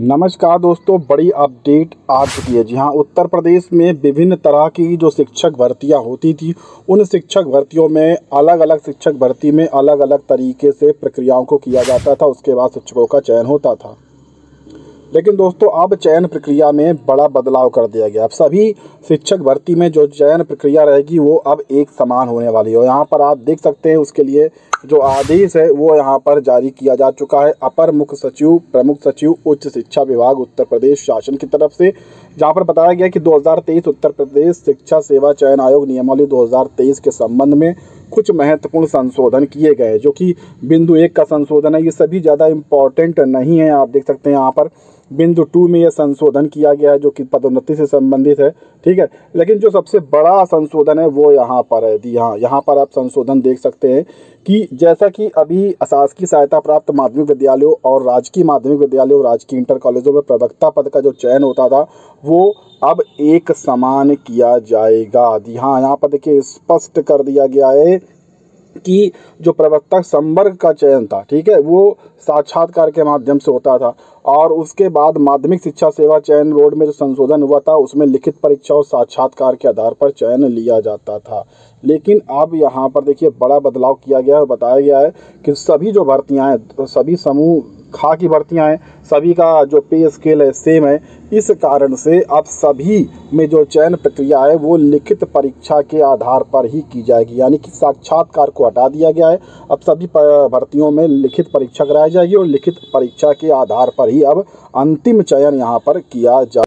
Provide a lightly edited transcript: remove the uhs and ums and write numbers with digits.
नमस्कार दोस्तों, बड़ी अपडेट आ चुकी है। जी हाँ, उत्तर प्रदेश में विभिन्न तरह की जो शिक्षक भर्तियां होती थी, उन शिक्षक भर्तियों में अलग अलग शिक्षक भर्ती में अलग अलग तरीके से प्रक्रियाओं को किया जाता था। उसके बाद शिक्षकों का चयन होता था। लेकिन दोस्तों, अब चयन प्रक्रिया में बड़ा बदलाव कर दिया गया। अब सभी शिक्षक भर्ती में जो चयन प्रक्रिया रहेगी वो अब एक समान होने वाली है। यहाँ पर आप देख सकते हैं, उसके लिए जो आदेश है वो यहाँ पर जारी किया जा चुका है अपर मुख्य सचिव, प्रमुख सचिव, उच्च शिक्षा विभाग उत्तर प्रदेश शासन की तरफ से, जहाँ पर बताया गया कि 2023 उत्तर प्रदेश शिक्षा सेवा चयन आयोग नियमावली 2023 के संबंध में कुछ महत्वपूर्ण संशोधन किए गए, जो कि बिंदु 1 का संशोधन है। ये सभी ज़्यादा इम्पोर्टेंट नहीं है। आप देख सकते हैं यहाँ पर बिंदु 2 में यह संशोधन किया गया है, जो कि पदोन्नति से संबंधित है। ठीक है, लेकिन जो सबसे बड़ा संशोधन है वो यहाँ पर है। यहाँ पर आप संशोधन देख सकते हैं कि जैसा कि अभी अशासकीय सहायता प्राप्त माध्यमिक विद्यालयों और राजकीय माध्यमिक विद्यालयों और राजकीय इंटर कॉलेजों में प्रवक्ता पद का जो चयन होता था वो अब एक समान किया जाएगा। जी हाँ, यहाँ पर देखिए स्पष्ट कर दिया गया है कि जो प्रवक्ता संवर्ग का चयन था, ठीक है, वो साक्षात्कार के माध्यम से होता था। और उसके बाद माध्यमिक शिक्षा सेवा चयन बोर्ड में जो संशोधन हुआ था उसमें लिखित परीक्षा और साक्षात्कार के आधार पर चयन लिया जाता था। लेकिन अब यहाँ पर देखिए बड़ा बदलाव किया गया है। बताया गया है कि सभी जो भर्तियाँ हैं, तो सभी समूह खा की भर्तियाँ हैं, सभी का जो पे स्केल है सेम है। इस कारण से अब सभी में जो चयन प्रक्रिया है वो लिखित परीक्षा के आधार पर ही की जाएगी, यानी कि साक्षात्कार को हटा दिया गया है। अब सभी भर्तियों में लिखित परीक्षा कराई जाएगी और लिखित परीक्षा के आधार पर ही अब अंतिम चयन यहाँ पर किया जा